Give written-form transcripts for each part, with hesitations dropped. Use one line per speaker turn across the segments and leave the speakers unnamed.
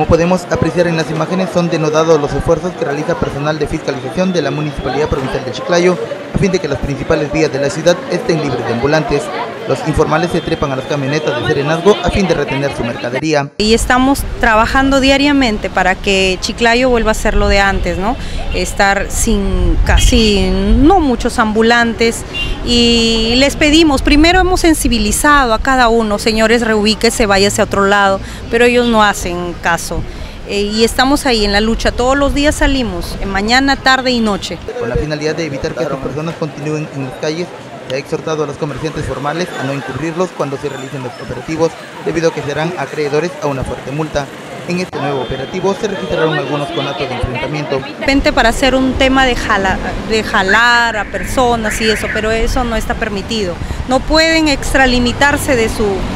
podemos apreciar en las imágenes, son denodados los esfuerzos que realiza personal de fiscalización de la Municipalidad Provincial de Chiclayo a fin de que las principales vías de la ciudad estén libres de ambulantes. Los informales se trepan a las camionetas de serenazgo a fin de retener su mercadería.
Y estamos trabajando diariamente para que Chiclayo vuelva a ser lo de antes, ¿no? Estar sin casi, no muchos ambulantes, y les pedimos, primero hemos sensibilizado a cada uno, señores, reubíquese, váyase a otro lado, pero ellos no hacen caso. Y estamos ahí en la lucha, todos los días salimos, mañana, tarde y noche.
Con la finalidad de evitar que estas personas continúen en las calles, se ha exhortado a los comerciantes formales a no incurrirlos cuando se realicen los operativos, debido a que serán acreedores a una fuerte multa. En este nuevo operativo se registraron algunos conatos de enfrentamiento.
Repente para hacer un tema de jalar a personas y eso, pero eso no está permitido. No pueden extralimitarse de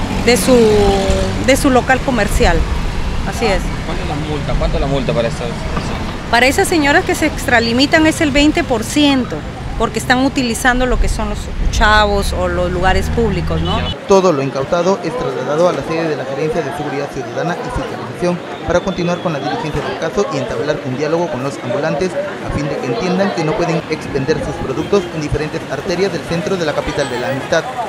su local comercial. Así es.
¿Cuánto es la multa para estas personas?
Para esas señoras que se extralimitan es el 20%, porque están utilizando lo que son los chavos o los lugares públicos, ¿no?
Todo lo incautado es trasladado a la sede de la Gerencia de Seguridad Ciudadana y Fiscalización para continuar con la diligencia del caso y entablar un diálogo con los ambulantes a fin de que entiendan que no pueden expender sus productos en diferentes arterias del centro de la capital de la Amistad.